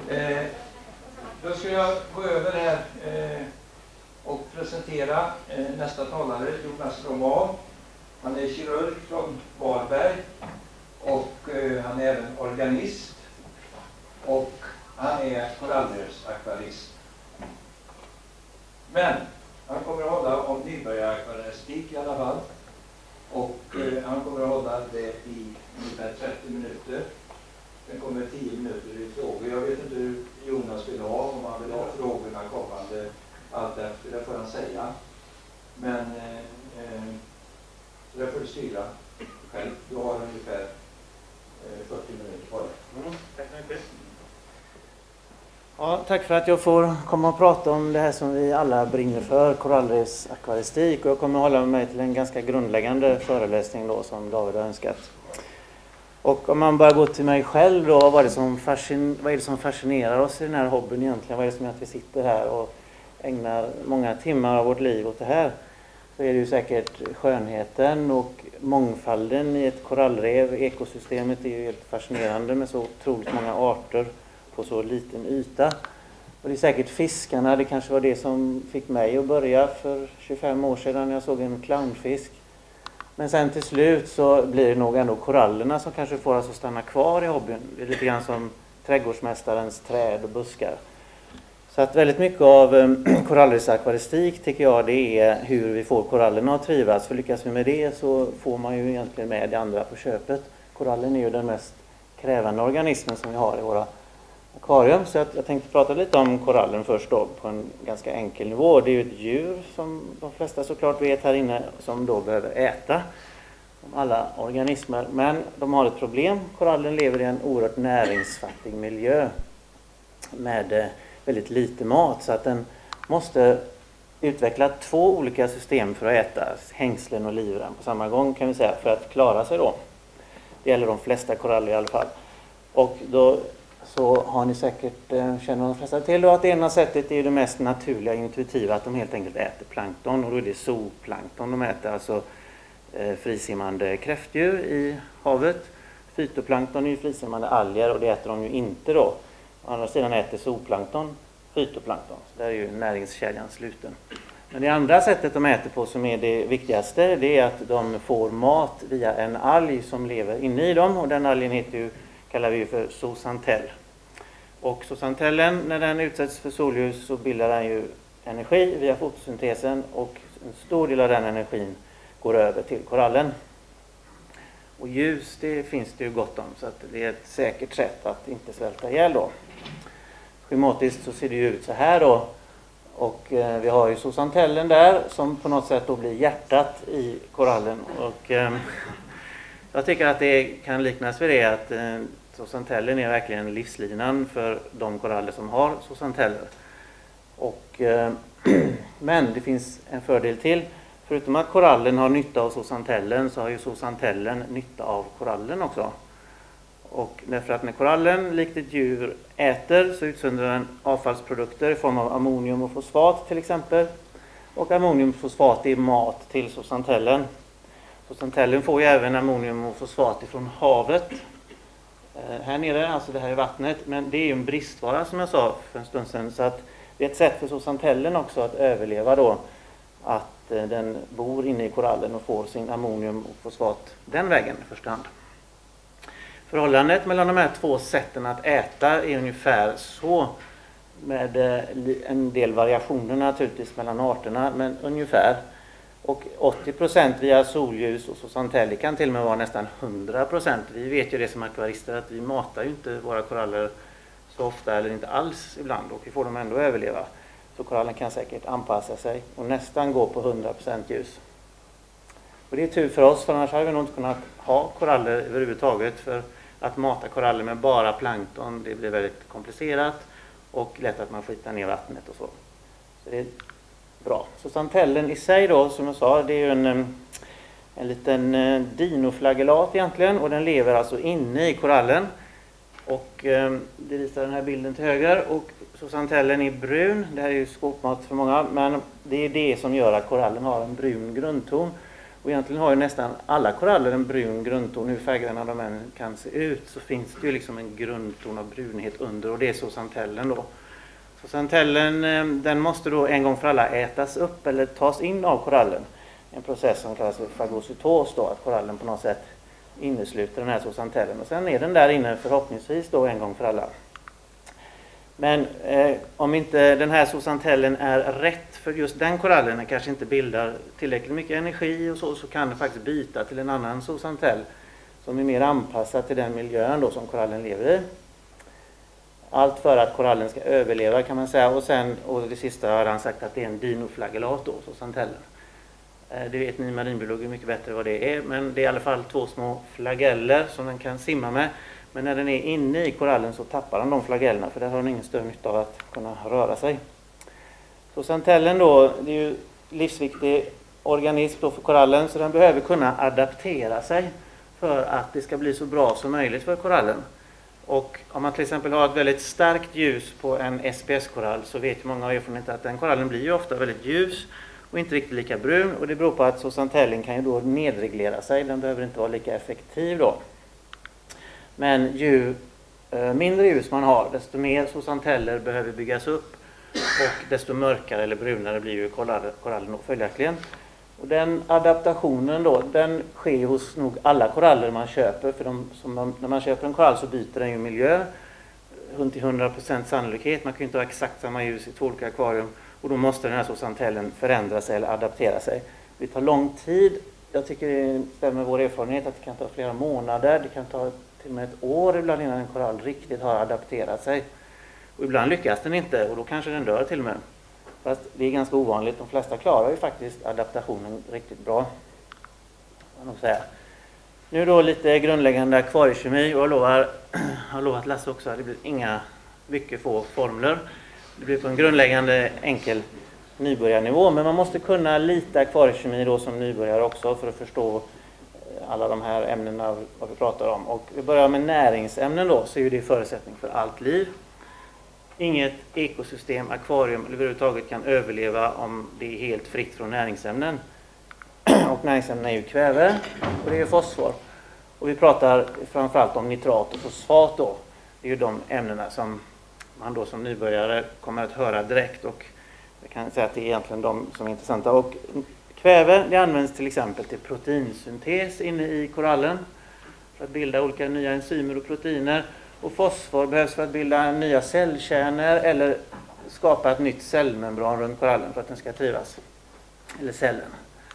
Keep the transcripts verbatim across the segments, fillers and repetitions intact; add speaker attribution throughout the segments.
Speaker 1: Eh, då ska jag gå över här eh, och presentera eh, nästa talare, Jonas Roman. Han är kirurg från Varberg och eh, han är även organist och han är korallrevsakvarist. Men han kommer att hålla om nybörjarakvaristik i alla fall. Och eh, han kommer att hålla det i ungefär trettio minuter. Sen kommer tio minuter i frågor. Jag vet inte hur Jonas vill ha, om han vill ha frågorna kommande allt efter, det får han säga. Men eh, eh, så det får du styra själv. Du har ungefär eh, fyrtio minuter kvar.
Speaker 2: Mm, tack så mycket.
Speaker 3: Ja, tack för att jag får komma och prata om det här som vi alla brinner för, korallrevsakvaristik. Och jag kommer att hålla mig till en ganska grundläggande föreläsning då, som David har önskat. Och om man bara går till mig själv då, vad är, det som fascin- vad är det som fascinerar oss i den här hobbyn egentligen? Vad är det som gör att vi sitter här och ägnar många timmar av vårt liv åt det här? Så är det ju säkert skönheten och mångfalden i ett korallrev. Ekosystemet är ju helt fascinerande med så otroligt många arter på så liten yta. Och det är säkert fiskarna, det kanske var det som fick mig att börja för tjugofem år sedan när jag såg en clownfisk. Men sen till slut så blir det nog ändå korallerna som kanske får oss att stanna kvar i hobbyn. Det är lite grann som trädgårdsmästarens träd och buskar. Så att väldigt mycket av eh, korallrevsakvaristik tycker jag det är hur vi får korallerna att trivas. För lyckas vi med det så får man ju egentligen med det andra på köpet. Korallen är ju den mest krävande organismen som vi har i våra akvarium. Så att jag tänkte prata lite om korallen först då på en ganska enkel nivå. Det är ju ett djur som de flesta såklart vet här inne som då behöver äta. Som alla organismer. Men de har ett problem. Korallen lever i en oerhört näringsfattig miljö med väldigt lite mat. Så att den måste utveckla två olika system för att äta. Hängslen och livrem på samma gång kan vi säga för att klara sig då. Det gäller de flesta koraller i alla fall. Och då så har ni säkert, känner de flesta till då, att det ena sättet är det mest naturliga, intuitiva, att de helt enkelt äter plankton. Och då är det zooplankton de äter, alltså eh, frisimmande kräftdjur i havet. Fytoplankton är ju frisimmande alger och det äter de ju inte då. Å andra sidan äter zooplankton fytoplankton, så där är ju näringskedjan sluten. Men det andra sättet de äter på som är det viktigaste, det är att de får mat via en alg som lever inne i dem. Och den algen heter ju, kallar vi för zooxantel. Och zooxantellen, när den utsätts för solljus så bildar den ju energi via fotosyntesen och en stor del av den energin går över till korallen. Och ljus, det finns det ju gott om, så att det är ett säkert sätt att inte svälta ihjäl då. Schematiskt så ser det ju ut så här då. Och eh, vi har ju zooxantellen där som på något sätt då blir hjärtat i korallen. Och eh, jag tycker att det kan liknas vid det att eh, zooxantellen är verkligen livslinan för de koraller som har zooxanteller. Och, eh, men det finns en fördel till. Förutom att korallen har nytta av zooxantellen så har ju zooxantellen nytta av korallen också. Och därför att när korallen likt ett djur äter så utsöndrar den avfallsprodukter i form av ammonium och fosfat till exempel. Och ammonium och fosfat är mat till zooxantellen. Zooxantellen får ju även ammonium och fosfat ifrån havet. Eh, här nere, alltså det här är vattnet, men det är ju en bristvara som jag sa för en stund sedan. Så att det är ett sätt för zooxantellen också att överleva då. Att eh, den bor inne i korallen och får sin ammonium och fosfat den vägen i första hand. Förhållandet mellan de här två sätten att äta är ungefär så, med en del variationer naturligtvis mellan arterna, men ungefär. Och åttio procent via solljus och zooxantell kan till och med vara nästan hundra procent. Vi vet ju det som akvarister att vi matar ju inte våra koraller så ofta eller inte alls ibland och vi får dem ändå överleva. Så korallen kan säkert anpassa sig och nästan gå på hundra procent ljus. Och det är tur för oss, för annars hade vi nog inte kunnat ha koraller överhuvudtaget. För att mata koraller med bara plankton, det blir väldigt komplicerat och lätt att man skitar ner vattnet och så. Så det är bra. Så zooxantellen i sig då, som jag sa, det är ju en, en liten dinoflagellat egentligen. Och den lever alltså inne i korallen. Och eh, det visar den här bilden till höger. Och zooxantellen är brun. Det här är ju skåpmat för många. Men det är det som gör att korallen har en brun grundton. Och egentligen har ju nästan alla koraller en brun grundton. Hur färggranna de än kan se ut så finns det ju liksom en grundton av brunhet under, och det är zoosantellen då. Zoosantellen, den måste då en gång för alla ätas upp eller tas in av korallen. En process som kallas för fagocytos då, att korallen på något sätt innesluter den här zoosantellen. Och sen är den där inne förhoppningsvis då en gång för alla. Men eh, om inte den här zoosantellen är rätt för just den korallen, den kanske inte bildar tillräckligt mycket energi och så, så kan den faktiskt byta till en annan zoosantell som är mer anpassad till den miljön då som korallen lever i. Allt för att korallen ska överleva kan man säga. Och sen, och det sista har han sagt att det är en dinoflagellat då, zoosantellen. Eh, det vet ni marinbiologer mycket bättre vad det är, men det är i alla fall två små flageller som den kan simma med. Men när den är inne i korallen så tappar den de flagellerna, för där har den ingen större nytta av att kunna röra sig. Zoosantellen då, det är ju livsviktig organism då för korallen, så den behöver kunna adaptera sig för att det ska bli så bra som möjligt för korallen. Och om man till exempel har ett väldigt starkt ljus på en S P S-korall så vet ju många av erfarenhet att den korallen blir ju ofta väldigt ljus och inte riktigt lika brun, och det beror på att zoosantellen kan ju då nedreglera sig, den behöver inte vara lika effektiv då. Men ju eh, mindre ljus man har, desto mer zoosanteller behöver byggas upp, och desto mörkare eller brunare blir ju korallen då följaktligen. Och den adaptationen då, den sker hos nog alla koraller man köper, för de, som man, när man köper en korall så byter den ju miljö till hundra procent sannolikhet. Man kan ju inte ha exakt samma ljus i två olika akvarium, och då måste den här zoosantellen förändra sig eller adaptera sig. Det tar lång tid. Jag tycker det stämmer med vår erfarenhet att det kan ta flera månader, det kan ta till och med ett år ibland innan en korall riktigt har adapterat sig. Och ibland lyckas den inte, och då kanske den dör till och med. Fast det är ganska ovanligt. De flesta klarar ju faktiskt adaptationen riktigt bra. Kan man säga. Nu då lite grundläggande akvariekemi, och jag lovar, jag har lovat Lasse också att det blir inga mycket få formler. Det blir på en grundläggande enkel nybörjarnivå, men man måste kunna lite akvariekemi då som nybörjare också för att förstå alla de här ämnena vad vi pratar om. Och vi börjar med näringsämnen då, så är det förutsättning för allt liv. Inget ekosystem, akvarium eller överhuvudtaget kan överleva om det är helt fritt från näringsämnen. Och näringsämnen är ju kväve och det är fosfor. Och vi pratar framförallt om nitrat och fosfat då. Det är ju de ämnena som man då som nybörjare kommer att höra direkt, och jag kan säga att det är egentligen de som är intressanta. Och kväve, det används till exempel till proteinsyntes inne i korallen för att bilda olika nya enzymer och proteiner. Och fosfor behövs för att bilda nya cellkärnor eller skapa ett nytt cellmembran runt korallen för att den ska trivas. Eller cellen.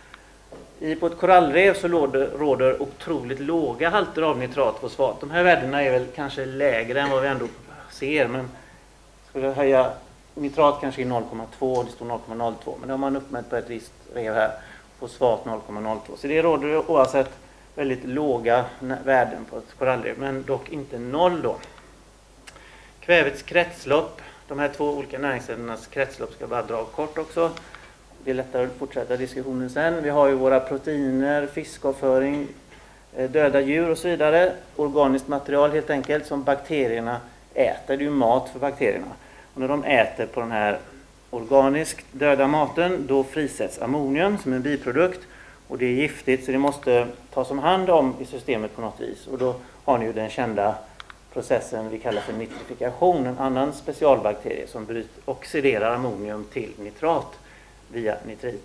Speaker 3: I, på ett korallrev så råder, råder otroligt låga halter av nitrat och fosfat. De här värdena är väl kanske lägre än vad vi ändå ser, men skulle jag höja nitrat kanske i noll komma två, det står noll komma noll två, men det har man uppmätt på ett visst rev här. Fosfat noll komma noll två. Så det råder oavsett väldigt låga värden på ett korallrev, men dock inte noll då. Kvävets kretslopp, de här två olika näringsämnenas kretslopp ska bara dra kort också. Det är lättare att fortsätta diskussionen sen. Vi har ju våra proteiner, fiskavföring, döda djur och så vidare. Organiskt material helt enkelt som bakterierna äter. Det är ju mat för bakterierna. Och när de äter på den här organiskt döda maten, då frisätts ammonium som en biprodukt. Och det är giftigt, så det måste tas om hand om i systemet på något vis. Och då har ni ju den kända processen vi kallar för nitrifikation, en annan specialbakterie som bryter, oxiderar ammonium till nitrat via nitrit.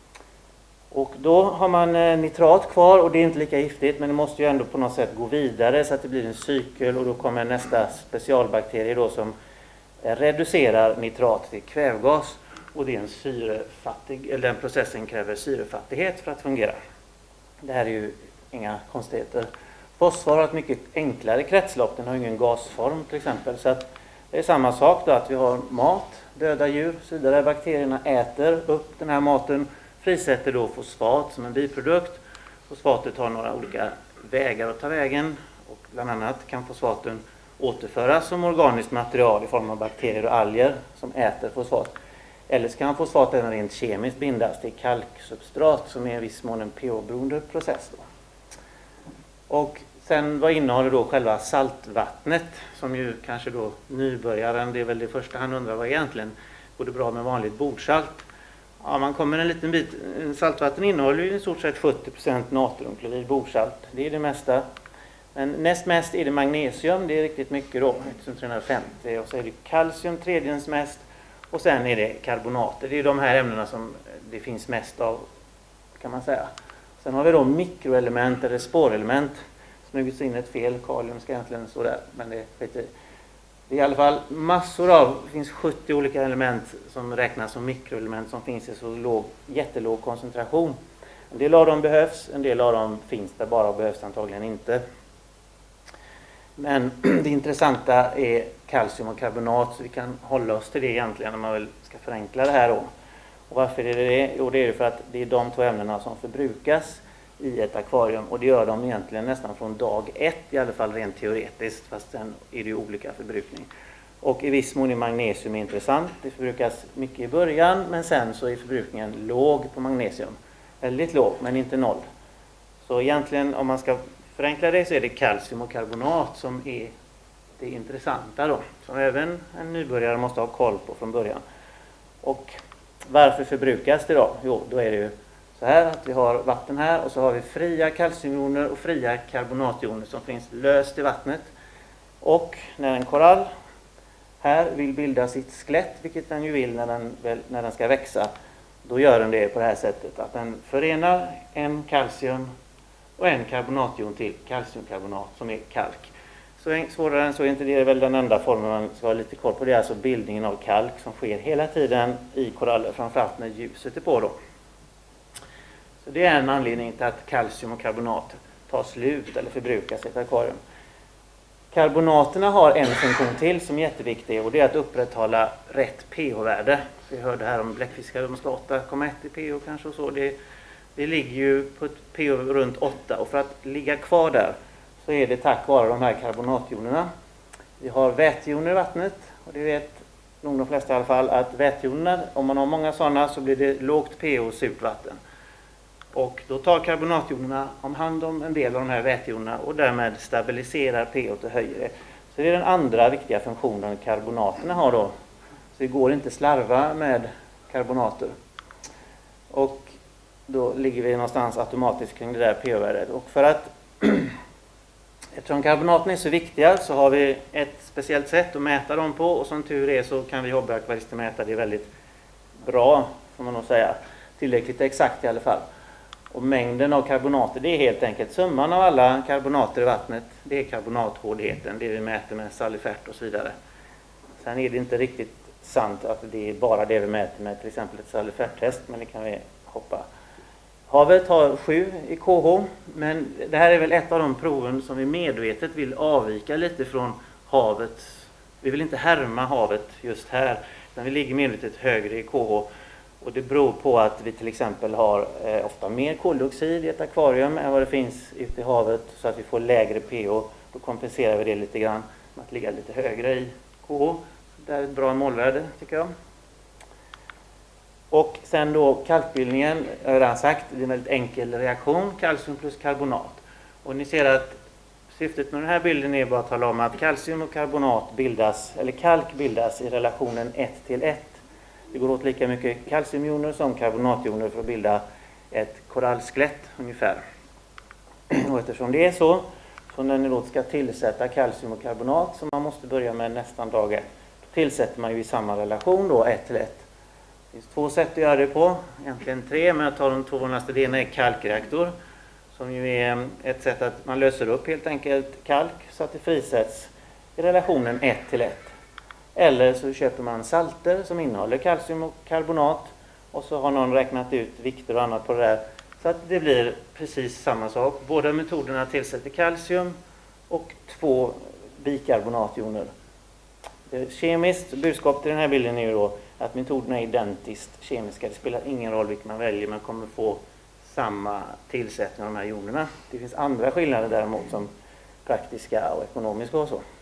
Speaker 3: Och då har man nitrat kvar, och det är inte lika giftigt, men det måste ju ändå på något sätt gå vidare så att det blir en cykel, och då kommer nästa specialbakterie då som reducerar nitrat till kvävgas. Och det är en syrefattig, eller den processen kräver syrefattighet för att fungera. Det här är ju inga konstigheter. Fosfor har ett mycket enklare kretslopp, den har ingen gasform till exempel. Så att det är samma sak då, att vi har mat, döda djur, så vidare. Bakterierna äter upp den här maten, frisätter då fosfat som en biprodukt. Fosfatet har några olika vägar att ta vägen, och bland annat kan fosfaten återföras som organiskt material i form av bakterier och alger som äter fosfat. Eller så kan fosfat även rent kemiskt bindas till kalksubstrat som är i viss mån en pH-beroende process då. Och sen vad innehåller då själva saltvattnet, som ju kanske då nybörjaren, det är väl det första han undrar vad egentligen går det bra med vanligt bordsalt. Ja, man kommer en liten bit. Saltvatten innehåller ju i stort sett sjuttio procent natriumklorid, borsalt. Det är det mesta. Men näst mest är det magnesium, det är riktigt mycket då, trehundrafemtio. Och så är det kalcium, tredjens mest. Och sen är det karbonater. Det är de här ämnena som det finns mest av, kan man säga. Sen har vi då mikroelement eller spårelement. Smugits in ett fel, kalium ska egentligen stå där, men det skiter i. Det är i alla fall massor av, det finns sjuttio olika element som räknas som mikroelement som finns i så låg, jättelåg koncentration. En del av dem behövs, en del av dem finns där bara och behövs antagligen inte. Men det intressanta är kalcium och karbonat, så vi kan hålla oss till det egentligen om man väl ska förenkla det här då. Och varför är det det? Jo, det är för att det är de två ämnena som förbrukas i ett akvarium, och det gör de egentligen nästan från dag ett, i alla fall rent teoretiskt, fast sen är det ju olika förbrukning. Och i viss mån är magnesium intressant, det förbrukas mycket i början, men sen så är förbrukningen låg på magnesium. Väldigt låg, men inte noll. Så egentligen, om man ska förenkla det, så är det kalcium och karbonat som är det intressanta då, som även en nybörjare måste ha koll på från början. Och varför förbrukas det då? Jo, då är det ju så här att vi har vatten här, och så har vi fria kalciumjoner och fria karbonatjoner som finns löst i vattnet. Och när en korall här vill bilda sitt skelett, vilket den ju vill när den, när den ska växa, då gör den det på det här sättet att den förenar en kalcium och en karbonatjon till kalciumkarbonat som är kalk. Så svårare än så är inte det väl den enda formen man ska ha lite koll på. Det är alltså bildningen av kalk som sker hela tiden i koraller, framförallt när ljuset är på då. Så det är en anledning till att kalcium och karbonat tar slut eller förbrukas i ett akvarium. Karbonaterna har en funktion till som är jätteviktig, och det är att upprätthålla rätt pH-värde. Vi hörde här om bläckfiskar, de ska åtta komma ett i pH kanske och så. Det, det ligger ju på ett pH runt åtta, och för att ligga kvar där så är det tack vare de här karbonatjonerna. Vi har vätejoner i vattnet, och det vet nog de flesta i alla fall att vätejonerna, om man har många sådana, så blir det lågt pH och surt vatten. Och då tar karbonatjonerna om hand om en del av de här vätejonerna och därmed stabiliserar pH och höjer det. Så det är den andra viktiga funktionen karbonaterna har då. Så det går inte slarva med karbonater. Och då ligger vi någonstans automatiskt kring det där pH-värdet. Och för att, eftersom karbonaterna är så viktiga, så har vi ett speciellt sätt att mäta dem på. Och som tur är så kan vi hobbyakvarister mäta det väldigt bra, får man nog säga. Tillräckligt exakt i alla fall. Och mängden av karbonater, det är helt enkelt summan av alla karbonater i vattnet. Det är karbonathårdheten, det vi mäter med salifert och så vidare. Sen är det inte riktigt sant att det är bara det vi mäter med till exempel ett saliferttest, men det kan vi hoppa. Havet har sju i pH, men det här är väl ett av de proven som vi medvetet vill avvika lite från havet. Vi vill inte härma havet just här, utan vi ligger medvetet högre i pH. Och det beror på att vi till exempel har eh, ofta mer koldioxid i ett akvarium än vad det finns ute i havet, så att vi får lägre pH. Då kompenserar vi det lite grann med att ligga lite högre i pH. Det är ett bra målvärde tycker jag. Och sen då kalkbildningen, jag har redan sagt, det är en väldigt enkel reaktion, kalcium plus karbonat. Och ni ser att syftet med den här bilden är bara att tala om att kalcium och karbonat bildas, eller kalk bildas i relationen ett till ett. Det går åt lika mycket kalciumjoner som karbonatjoner för att bilda ett korallskelett ungefär. Och eftersom det är så, så när ni då ska tillsätta kalcium och karbonat, som man måste börja med nästan dag ett, då tillsätter man ju i samma relation då, ett till ett. Det finns två sätt att göra det på, egentligen tre, men jag tar de två vanligaste. Det ena är kalkreaktor, som ju är ett sätt att man löser upp helt enkelt kalk så att det frisätts i relationen ett till ett. Eller så köper man salter som innehåller kalcium och karbonat, och så har någon räknat ut vikter och annat på det där. Så att det blir precis samma sak. Båda metoderna tillsätter kalcium och två bikarbonatjoner. Kemiskt budskap till den här bilden är ju då att metoderna är identiskt kemiska. Det spelar ingen roll vilken man väljer, man kommer få samma tillsättning av de här jonerna. Det finns andra skillnader däremot, som praktiska och ekonomiska och så.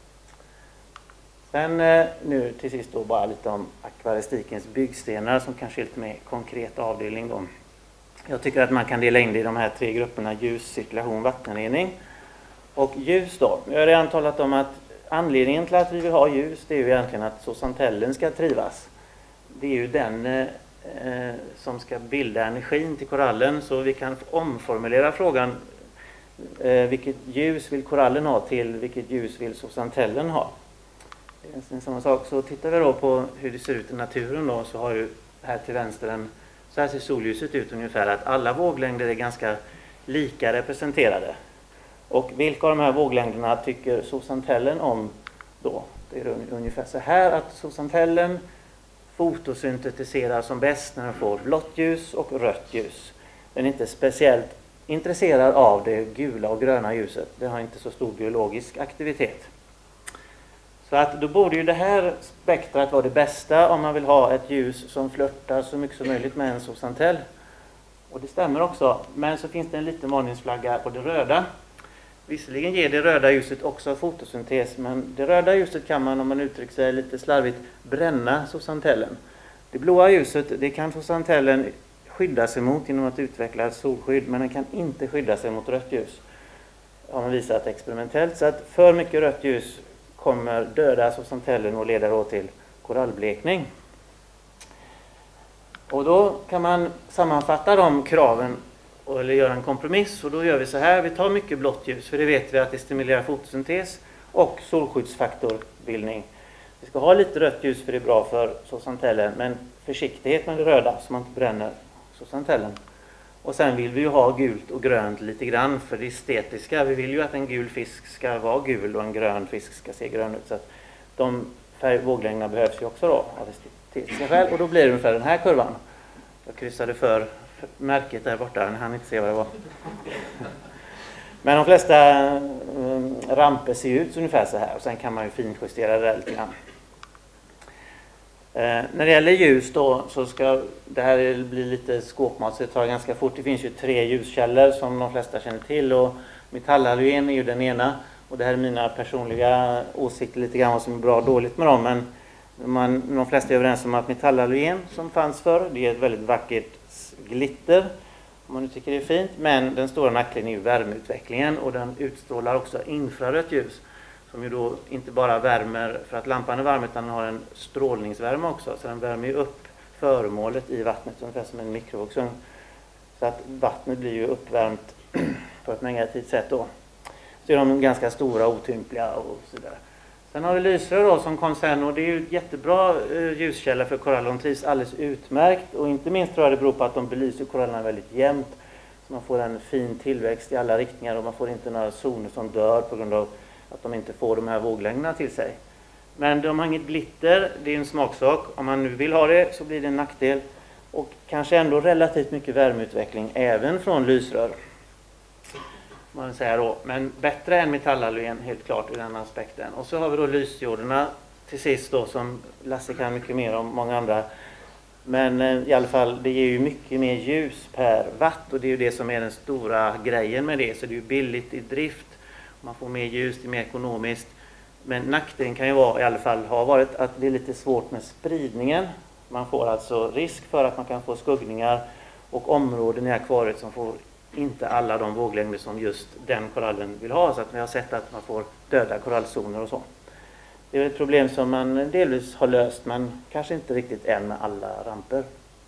Speaker 3: Sen nu till sist då bara lite om akvaristikens byggstenar, som kanske är lite mer konkret avdelning då. Jag tycker att man kan dela in det i de här tre grupperna: ljus, cirkulation, vattenrening. Och ljus då, jag har redan talat om att anledningen till att vi vill ha ljus, det är ju egentligen att zooxanthellen ska trivas. Det är ju den eh, som ska bilda energin till korallen, så vi kan omformulera frågan eh, vilket ljus vill korallen ha till vilket ljus vill zooxanthellen ha. Det är en samma sak. Så tittar vi då på hur det ser ut i naturen då, så har ju här till vänster en, så här ser solljuset ut ungefär, att alla våglängder är ganska lika representerade. Och vilka av de här våglängderna tycker zooxanthellen om då? Det är ungefär så här att zooxanthellen fotosyntetiserar som bäst när den får blått ljus och rött ljus. Den är inte speciellt intresserad av det gula och gröna ljuset. Det har inte så stor biologisk aktivitet. Så att då borde ju det här spektrat vara det bästa om man vill ha ett ljus som flörtar så mycket som möjligt med en zooxanthell. Och det stämmer också. Men så finns det en liten varningsflagga på det röda. Visserligen ger det röda ljuset också fotosyntes, men det röda ljuset kan man, om man uttrycker sig lite slarvigt, bränna zooxanthellen. Det blåa ljuset, det kan zooxanthellen skydda sig mot genom att utveckla ett solskydd, men den kan inte skydda sig mot rött ljus. Har man visat experimentellt. Så att för mycket rött ljus kommer döda zooxanthellen och leder då till korallblekning. Och då kan man sammanfatta de kraven eller göra en kompromiss, och då gör vi så här: vi tar mycket blått ljus, för det vet vi att det stimulerar fotosyntes och solskyddsfaktorbildning. Vi ska ha lite rött ljus för det är bra för zooxanthellen, men försiktighet med det röda så man inte bränner zooxanthellen. Och sen vill vi ju ha gult och grönt lite grann för det estetiska. Vi vill ju att en gul fisk ska vara gul och en grön fisk ska se grön ut. Så att de våglängderna behövs ju också då av estetiska skäl, och då blir det ungefär den här kurvan. Jag kryssade för märket där borta, ni hann inte se vad det var. Men de flesta um, ramper ser ut ungefär så här, och sen kan man ju finjustera det lite grann. Eh, när det gäller ljus då, så ska det här bli lite skåpmat, så det tar ganska fort. Det finns ju tre ljuskällor som de flesta känner till, och metallhalogen är ju den ena. Och det här är mina personliga åsikter lite grann vad som är bra och dåligt med dem, men man, de flesta är överens om att metallhalogen som fanns förr, det är ett väldigt vackert glitter, om man nu tycker det är fint, men den stora nackdelen är ju värmeutvecklingen, och den utstrålar också infrarött ljus som ju då inte bara värmer för att lampan är varm, utan den har en strålningsvärme också, så den värmer ju upp föremålet i vattnet ungefär som en mikrovågsugn, så att vattnet blir ju uppvärmt på ett negativt sätt då. Så är de ganska stora, otympliga och så vidare. Sen har vi lysrör då som kom sen, och det är ju ett jättebra ljuskälla för koraller. De trivs alldeles utmärkt, och inte minst tror jag det beror på att de belyser korallerna väldigt jämnt. Så man får en fin tillväxt i alla riktningar, och man får inte några zoner som dör på grund av att de inte får de här våglängderna till sig. Men de har inget glitter, det är en smaksak. Om man nu vill ha det så blir det en nackdel, och kanske ändå relativt mycket värmeutveckling även från lysrör. Man säger då, men bättre än metallhalogen helt klart ur den aspekten. Och så har vi då lysdioderna till sist då, som Lasse kan mycket mer om många andra. Men eh, i alla fall, det ger ju mycket mer ljus per watt, och det är ju det som är den stora grejen med det. Så det är ju billigt i drift, man får mer ljus, det är mer ekonomiskt. Men nackdelen kan ju vara, i alla fall har varit, att det är lite svårt med spridningen. Man får alltså risk för att man kan få skuggningar och områden i akvariet som får inte alla de våglängder som just den korallen vill ha, så att vi har sett att man får döda korallzoner och så. Det är ett problem som man delvis har löst, men kanske inte riktigt än med alla ramper.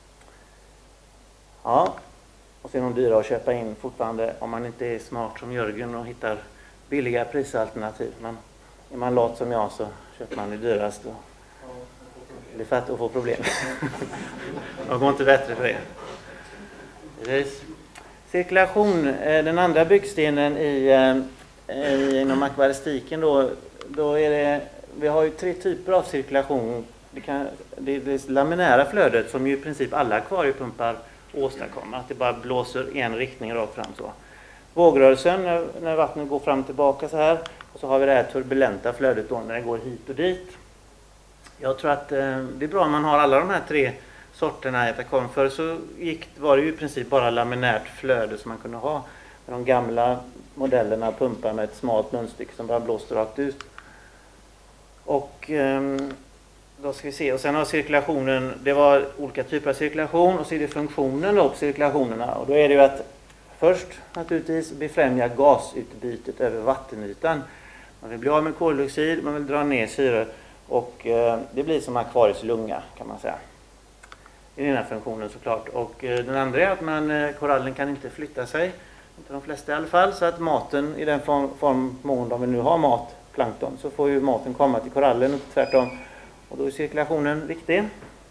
Speaker 3: Ja, och sen är de dyra att köpa in fortfarande om man inte är smart som Jörgen och hittar billiga prisalternativ. Men är man lat som jag så köper man det dyraste. Det är för att få problem. Det går inte bättre för det. Precis. Cirkulation, den andra byggstenen i, i, inom akvaristiken då, då är det, vi har ju tre typer av cirkulation. Det, kan, det är det laminära flödet som ju i princip alla akvariepumpar åstadkommer, att det bara blåser i en riktning rakt fram så. Vågrörelsen när, när vattnet går fram och tillbaka så här, och så har vi det här turbulenta flödet då när det går hit och dit. Jag tror att eh, det är bra om man har alla de här tre sorterna i ett akvarium. Förr så gick, var det ju i princip bara laminärt flöde som man kunde ha. Men de gamla modellerna pumpar med ett smalt munstycke som bara blåste rakt ut. Och eh, då ska vi se. Och sen har cirkulationen, det var olika typer av cirkulation, och så är det funktionen då på cirkulationerna. Och då är det ju att först naturligtvis befrämja gasutbytet över vattenytan. Man vill bli av med koldioxid, man vill dra ner syre, och eh, det blir som akvariets lunga kan man säga. den ena funktionen såklart. Och eh, den andra är att man, eh, korallen kan inte flytta sig, inte de flesta i alla fall, så att maten i den form, form mån de vill nu ha mat, plankton, så får ju maten komma till korallen och tvärtom. Och då är cirkulationen viktig.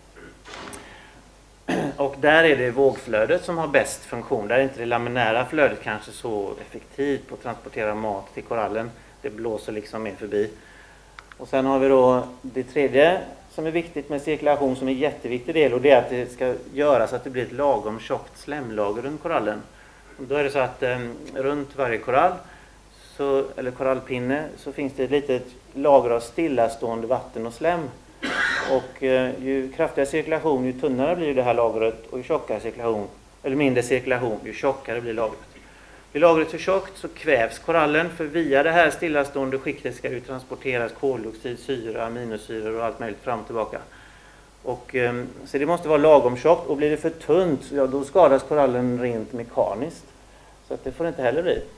Speaker 3: Och där är det vågflödet som har bäst funktion. Där är inte det laminära flödet kanske så effektivt på att transportera mat till korallen. Det blåser liksom mer förbi. Och sen har vi då det tredje som är viktigt med cirkulation, som är en jätteviktig del, och det är att det ska göras att det blir ett lagom tjockt slemlager runt korallen. Och då är det så att eh, runt varje korall så, eller korallpinne, så finns det ett litet lager av stillastående vatten och slem. Och eh, ju kraftigare cirkulation, ju tunnare blir det här lagret, och ju tjockare cirkulation, eller mindre cirkulation, ju tjockare blir lagret. Blir lagret för tjockt så kvävs korallen, för via det här stillastående skiktet ska det transporteras koldioxid, syra, aminosyror och allt möjligt fram och tillbaka. Och, eh, så det måste vara lagom tjockt, och blir det för tunt, ja, då skadas korallen rent mekaniskt. Så att det får det inte heller bli.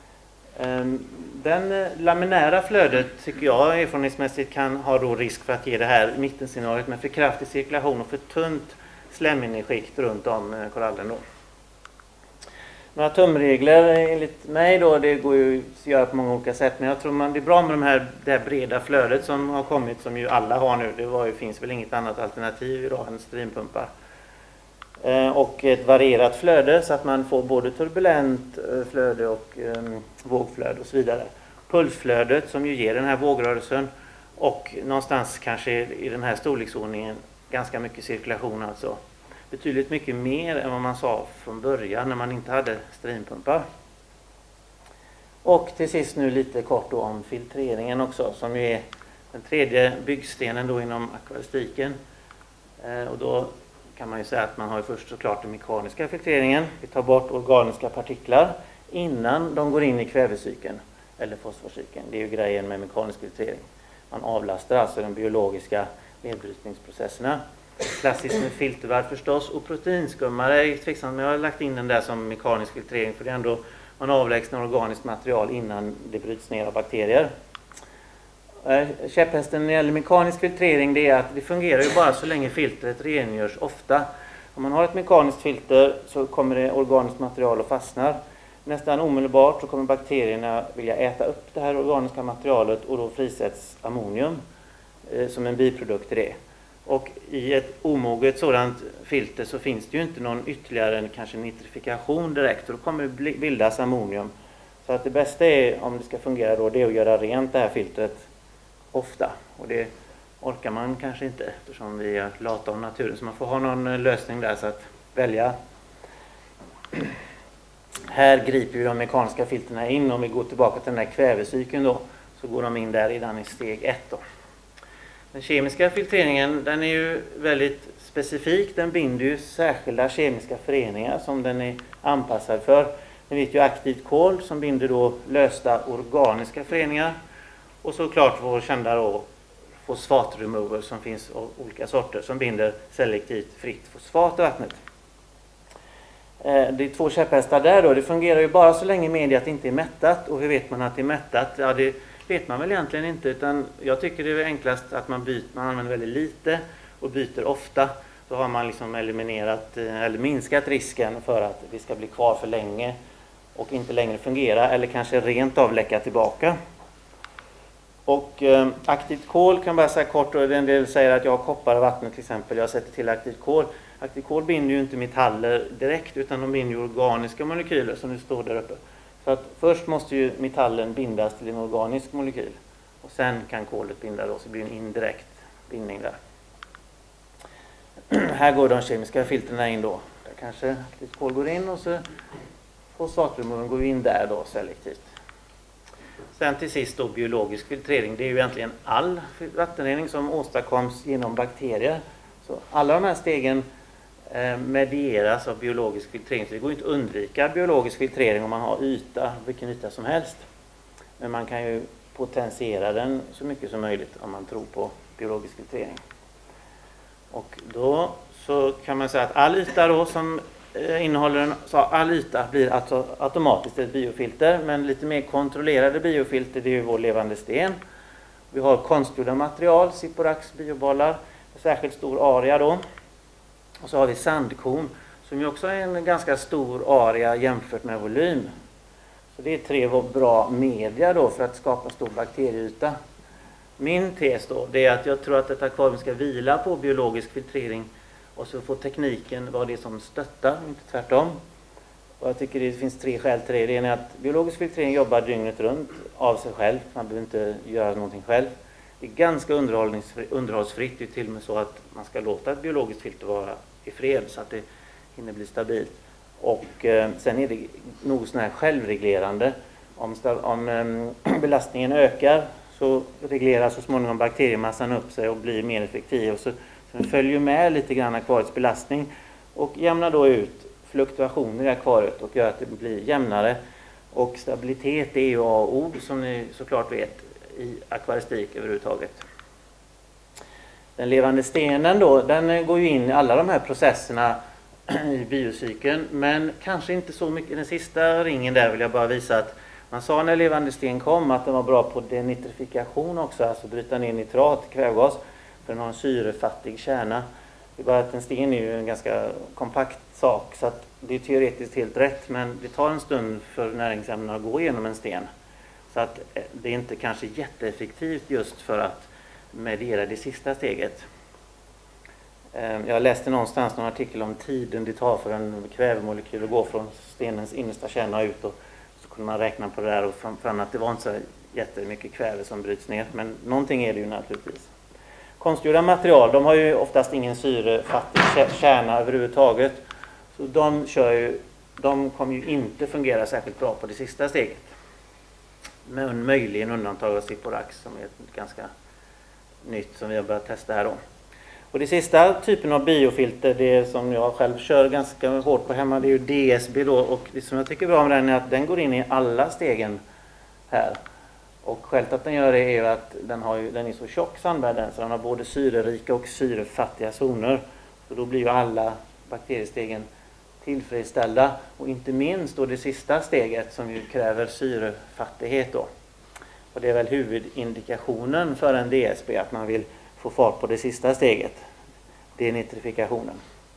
Speaker 3: Den laminära flödet tycker jag erfarenhetsmässigt kan ha då risk för att ge det här mittenscenariot med för kraftig cirkulation och för tunt slemhinneskikt runt om korallen då. Några tumregler enligt mig då, det går ju att göra på många olika sätt, men jag tror man det är bra med de här, det här breda flödet som har kommit, som ju alla har nu. Det var ju, finns väl inget annat alternativ idag än streampumpar. Och ett varierat flöde så att man får både turbulent flöde och um, vågflöde och så vidare. Pulsflödet som ju ger den här vågrörelsen, och någonstans kanske i den här storleksordningen ganska mycket cirkulation, alltså betydligt mycket mer än vad man sa från början när man inte hade streampumpar. Och till sist nu lite kort då om filtreringen också, som ju är den tredje byggstenen då inom akvaristiken. Och då kan man ju säga att man har ju först såklart den mekaniska filtreringen. Vi tar bort organiska partiklar innan de går in i kvävecykeln eller fosforcykeln. Det är ju grejen med mekanisk filtrering. Man avlastar alltså de biologiska nedbrytningsprocesserna. Klassiskt med filtervärd förstås, och proteinskummare är tveksamt, men jag har lagt in den där som mekanisk filtrering, för det är ändå man avlägsnar organiskt material innan det bryts ner av bakterier. Käpphästen när det gäller mekanisk filtrering, det är att det fungerar ju bara så länge filtret rengörs ofta. Om man har ett mekaniskt filter så kommer det organiskt material och fastnar. Nästan omedelbart så kommer bakterierna vilja äta upp det här organiska materialet, och då frisätts ammonium eh, som en biprodukt till det. Och i ett omoget sådant filter så finns det ju inte någon ytterligare en, kanske nitrifikation direkt, och då kommer det bildas ammonium. Så att det bästa är, om det ska fungera då, det är att göra rent det här filtret ofta, och det orkar man kanske inte eftersom vi är lata av naturen, så man får ha någon lösning där så att välja. Här griper ju de mekaniska filterna in. Om vi går tillbaka till den här kvävecykeln då, så går de in där redan i steg ett då. Den kemiska filtreringen, den är ju väldigt specifik. Den binder ju särskilda kemiska föreningar som den är anpassad för. Ni vet ju aktivt kol som binder då lösta organiska föreningar. Och såklart vår kända då fosfatremover som finns av olika sorter som binder selektivt fritt fosfat i vattnet. Det är två käpphästar där då. Det fungerar ju bara så länge mediet inte är mättat. Och hur vet man att det är mättat? Ja, det vet man väl egentligen inte, utan jag tycker det är enklast att man byter, man använder väldigt lite och byter ofta. Då har man liksom eliminerat eller minskat risken för att det ska bli kvar för länge och inte längre fungera, eller kanske rent av läcka tillbaka. Och eh, aktivt kol kan bara säga kort, och en del säger att jag har koppar i vattnet till exempel, jag sätter till aktivt kol. Aktivt kol binder ju inte metaller direkt, utan de binder ju organiska molekyler som det står där uppe. Så att först måste ju metallen bindas till en organisk molekyl, och sen kan kolet binda då, så det blir en indirekt bindning där. Här går de kemiska filtrerna in då. Där kanske aktivt kol går in, och så fosfatremoven går in där då selektivt. Sen till sist då biologisk filtrering. Det är ju egentligen all vattenrening som åstadkoms genom bakterier. Så alla de här stegen eh, medieras av biologisk filtrering. Så det går inte att undvika biologisk filtrering om man har yta, vilken yta som helst. Men man kan ju potentiera den så mycket som möjligt om man tror på biologisk filtrering. Och då så kan man säga att all yta då som innehåller en, så all yta blir alltså automatiskt ett biofilter, men lite mer kontrollerade biofilter, det är ju vår levande sten. Vi har konstgjorda material, Siporax biobollar, särskilt stor area då. Och så har vi sandkorn som ju också är en ganska stor area jämfört med volym. Så det är tre bra media då för att skapa stor bakterieyta. Min tes då, det är att jag tror att ett akvarium ska vila på biologisk filtrering och så får tekniken vara det som stöttar, inte tvärtom. Och jag tycker det finns tre skäl till det. Det ena är att biologisk filtrering jobbar dygnet runt av sig själv. Man behöver inte göra någonting själv. Det är ganska underhållsfritt. Det är till och med så att man ska låta ett biologiskt filter vara i fred så att det hinner bli stabilt. Och eh, sen är det nog sån här självreglerande. Om, om eh, belastningen ökar så reglerar så småningom bakteriemassan upp sig och blir mer effektiv. Och så, så den följer med lite grann akvariets belastning och jämnar då ut fluktuationer i akvariet och gör att det blir jämnare. Och stabilitet är ju A och O som ni såklart vet i akvaristik överhuvudtaget. Den levande stenen då, den går ju in i alla de här processerna i biocykeln, men kanske inte så mycket. Den sista ringen där vill jag bara visa att man sa när levande sten kom att den var bra på denitrifikation också, alltså bryta ner nitrat, kvävgas, för den har en syrefattig kärna. Det är bara att en sten är ju en ganska kompakt sak så att det är teoretiskt helt rätt, men det tar en stund för näringsämnena att gå igenom en sten. Så att det är inte kanske jätteeffektivt just för att mediera det sista steget. Jag läste någonstans någon artikel om tiden det tar för en kvävemolekyl att gå från stenens innersta kärna ut, och så kunde man räkna på det där och fann att det var inte så jättemycket kväve som bryts ner, men någonting är det ju naturligtvis. Konstgjorda material, de har ju oftast ingen syrefattig kärna överhuvudtaget, så de, kör ju, de kommer ju inte fungera särskilt bra på det sista steget. Men möjligen undantag av Siporax som är ett ganska nytt som vi har börjat testa här då. Och det sista typen av biofilter, det som jag själv kör ganska hårt på hemma, det är ju D S B då, och det som jag tycker är bra med den är att den går in i alla stegen här. Och skälet att den gör det är ju att den, har ju, den är så tjock sandbädden så den har både syrerika och syrefattiga zoner. Så då blir ju alla bakteriestegen tillfredsställda, och inte minst då det sista steget som ju kräver syrefattighet då. Och det är väl huvudindikationen för en D S B att man vill få fart på det sista steget, denitrifikationen.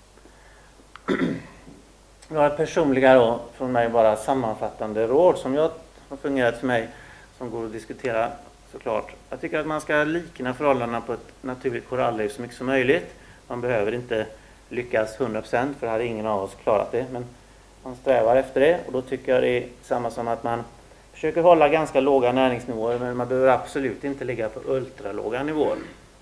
Speaker 3: Några personliga då från mig, bara sammanfattande råd som jag har fungerat för mig, som går att diskutera såklart. Jag tycker att man ska likna förhållandena på ett naturligt korallrev så mycket som möjligt. Man behöver inte lyckas hundra procent, för det hade ingen av oss klarat det, men man strävar efter det, och då tycker jag det är samma som att man försöker hålla ganska låga näringsnivåer, men man behöver absolut inte ligga på ultralåga nivåer.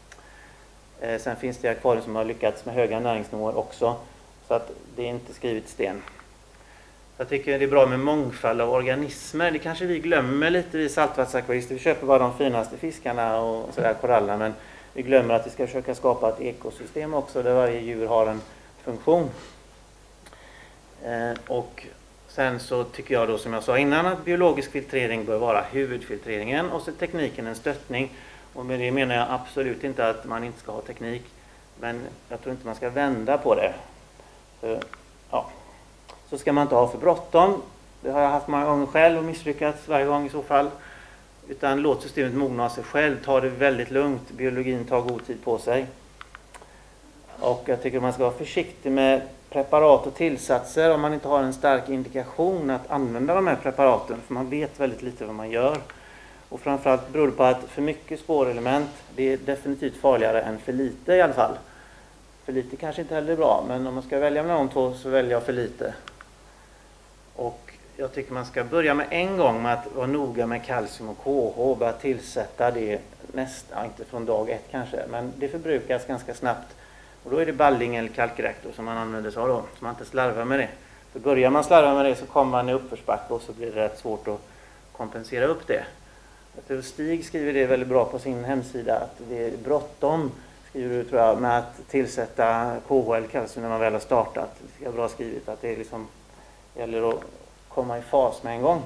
Speaker 3: Eh, sen finns det akvarier som har lyckats med höga näringsnivåer också, så att det är inte skrivet sten. Jag tycker det är bra med mångfald av organismer. Det kanske vi glömmer lite, vi saltvattensakvarister. Vi köper bara de finaste fiskarna och sådär, korallerna, men vi glömmer att vi ska försöka skapa ett ekosystem också där varje djur har en funktion. Eh, och sen så tycker jag då, som jag sa innan, att biologisk filtrering bör vara huvudfiltreringen, och så tekniken en stöttning. Och med det menar jag absolut inte att man inte ska ha teknik, men jag tror inte man ska vända på det. Så, ja. Så ska man inte ha för bråttom. Det har jag haft många gånger själv och misslyckats varje gång i så fall. Utan låt systemet mogna av sig själv. Ta det väldigt lugnt. Biologin tar god tid på sig. Och jag tycker man ska vara försiktig med preparat och tillsatser om man inte har en stark indikation att använda de här preparaten. För man vet väldigt lite vad man gör. Och framförallt beror det på att för mycket spårelement, det är definitivt farligare än för lite i alla fall. För lite kanske inte heller är bra, men om man ska välja mellan de två så väljer jag för lite. Och jag tycker man ska börja med en gång med att vara noga med kalcium och K H, börja tillsätta det nästan, inte från dag ett kanske, men det förbrukas ganska snabbt. Och då är det balling eller kalkreaktor som man använder sig av då, så man inte slarvar med det. För börjar man slarva med det så kommer man i uppförsbacke och så blir det rätt svårt att kompensera upp det. Jag tror Stig skriver det väldigt bra på sin hemsida, att det är bråttom, skriver du tror jag, med att tillsätta K H eller kalcium när man väl har startat. Det är bra skrivet att det liksom gäller att komma i fas med en gång.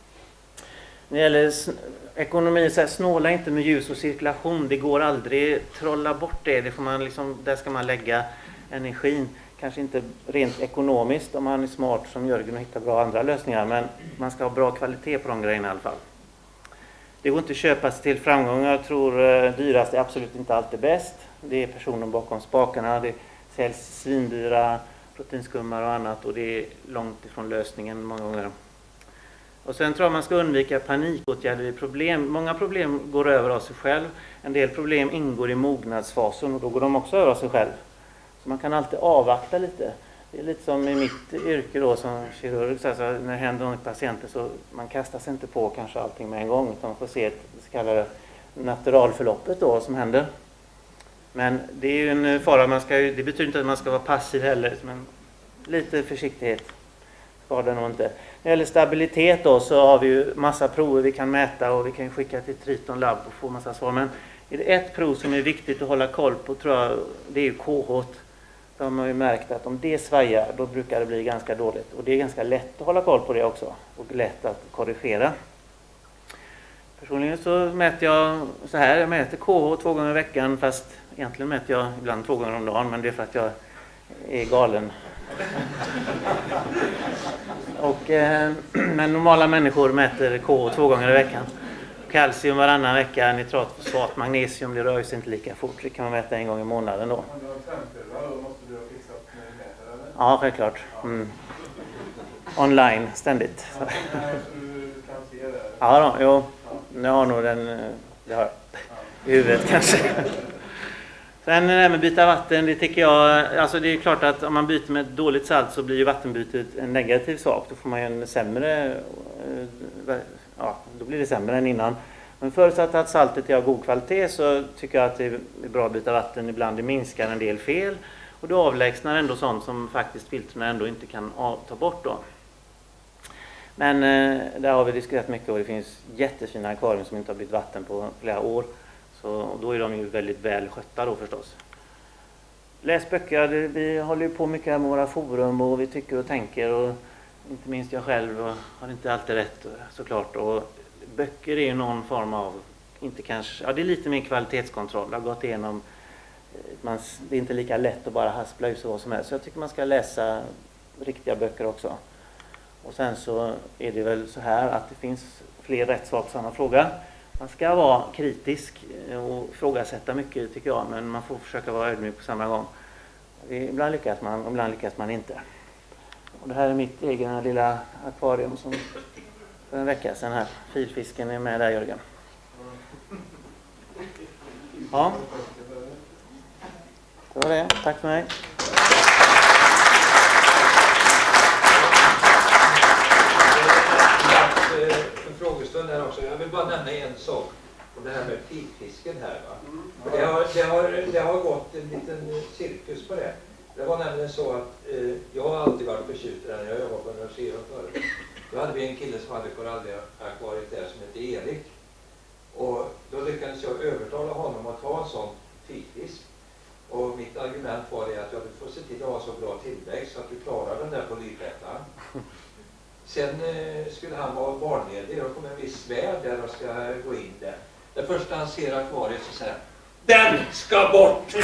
Speaker 3: När det gäller ekonomi, så här, snåla inte med ljus och cirkulation. Det går aldrig trolla bort det. Det får man liksom, där ska man lägga energin. Kanske inte rent ekonomiskt om man är smart som Jörgen och hittar bra andra lösningar. Men man ska ha bra kvalitet på de grejerna i alla fall. Det går inte att köpa sig till framgång. Jag tror dyrast är absolut inte alltid bäst. Det är personen bakom spakarna. Det säljs svindyra proteinskummar och annat, och det är långt ifrån lösningen många gånger. Och sen tror jag man ska undvika panikåtgärder vid problem. Många problem går över av sig själv. En del problem ingår i mognadsfasen och då går de också över av sig själv. Så man kan alltid avvakta lite. Det är lite som i mitt yrke då som kirurg. Så alltså, när det händer något patienter så man kastar sig inte på kanske allting med en gång. Utan man får se ett så kallade naturalförloppet då som händer. Men det är ju en fara. Man ska ju, det betyder inte att man ska vara passiv heller. Men lite försiktighet skadar nog inte. När det gäller stabilitet då så har vi ju massa prover vi kan mäta och vi kan skicka till Triton Lab och få massa svar. Men är det ett prov som är viktigt att hålla koll på tror jag det är ju K H. De har ju märkt att om det svajar då brukar det bli ganska dåligt. Och det är ganska lätt att hålla koll på det också och lätt att korrigera. Personligen så mäter jag så här, jag mäter K H två gånger i veckan fast egentligen mäter jag ibland två gånger om dagen men det är för att jag är galen. Och, eh, men normala människor mäter K H två gånger i veckan. Kalcium varannan vecka, nitrat, fosfat, magnesium, det rör sig inte lika fort. Det kan man mäta en gång i månaden då.
Speaker 2: Om du har femtioöra, då måste du ha fixat med mätare, eller?
Speaker 3: Ja, självklart. Mm. Online, ständigt.
Speaker 2: Ja, så du kan se det?
Speaker 3: Ja, då, jo. Jag har nog den, det har jag. I huvudet kanske. Sen det här med byta vatten, det tycker jag, alltså det är klart att om man byter med ett dåligt salt så blir ju vattenbytet en negativ sak. Då får man ju en sämre, ja, då blir det sämre än innan. Men förutsatt att saltet är av god kvalitet så tycker jag att det är bra att byta vatten. Ibland det minskar en del fel och det avlägsnar ändå sånt som faktiskt filtrerna ändå inte kan ta bort då. Men eh, där har vi diskuterat mycket och det finns jättefina akvarium som inte har bytt vatten på flera år. Så och då är de ju väldigt väl skötta då förstås. Läs böcker, det, vi håller ju på mycket med våra forum och vi tycker och tänker och inte minst jag själv och har inte alltid rätt såklart. Och böcker är ju någon form av, inte kanske, ja det är lite mer kvalitetskontroll. Det har gått igenom, man, det är inte lika lätt att bara haspla ut så vad som helst. Så jag tycker man ska läsa riktiga böcker också. Och sen så är det väl så här att det finns fler rätt svar på samma fråga. Man ska vara kritisk och ifrågasätta mycket tycker jag, men man får försöka vara ödmjuk på samma gång. Ibland lyckas man, ibland lyckas man inte. Och det här är mitt egna lilla akvarium som för en vecka sedan här. Filfisken är med där, Jörgen. Ja. Det var det. Tack för mig.
Speaker 1: En frågestund här också. Jag vill bara nämna en sak om det här med filfisken här. Va? Det, har, det, har, det har gått en liten cirkus på det. Det var nämligen så att eh, jag har alltid varit förtjust i den. Jag jobbade på universitetet förut. Då hade vi en kille som hade koralliakvariet där som hette Erik. Och då lyckades jag övertala honom att ha en sån filfisk. Och mitt argument var det att jag vill få se till att ha så bra tillväxt så att du klarar den där polypettan. Sen eh, skulle han vara barnledig och kom en viss svärd där och ska gå in där. Det första han ser akvariet så säger den ska bort!